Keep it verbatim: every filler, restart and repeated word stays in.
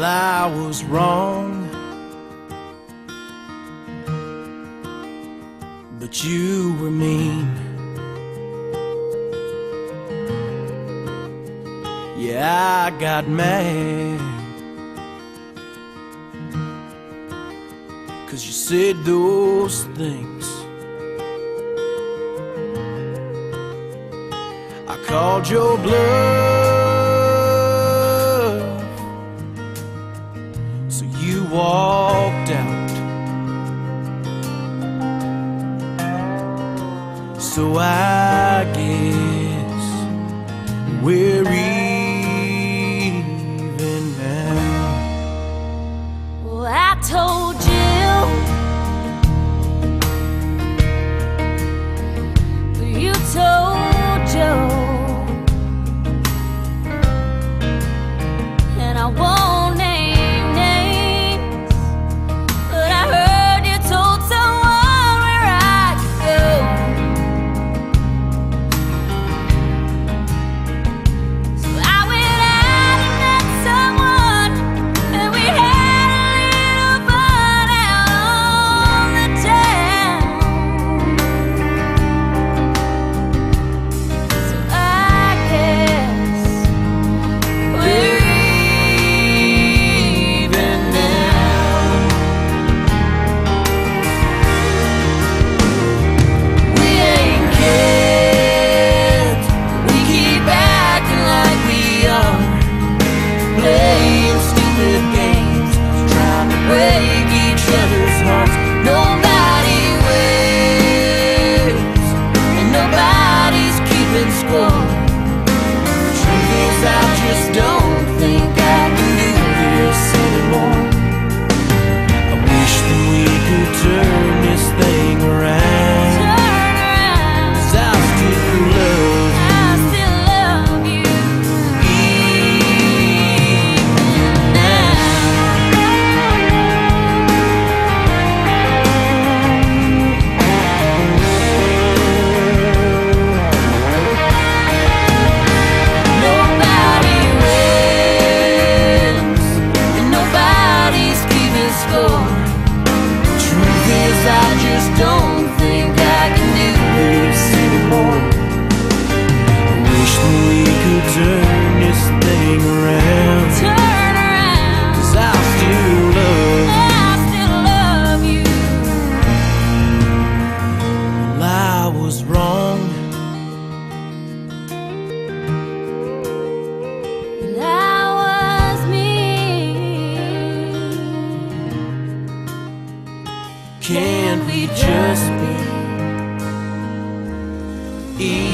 I was wrong, but you were mean. Yeah, I got mad 'cause you said those things. I called your bluff, so you walked out. So I guess we're even now. Well, I told you, but you told Joe, and I won't name names, but I heard you told someone where I could go. So I went out and met someone, and we had a little fun out on the town. So I guess we're even now. We ain't kids, we keep acting like we are, playing stupid games, trying to break each other's hearts. Nobody wins, and nobody's keeping score. Truth is, I just don't think I can do this anymore. I wish that we could turn this thing around, Turn around, 'cause I still love you. I still love you, even now. Nobody wins, and nobody's keeping score. Truth is, I just don't think I can do this anymore. I wish that we could turn this thing around, Turn around, 'cause I still love you. I still love you. Well, I was wrong, And I was mean. can't we just be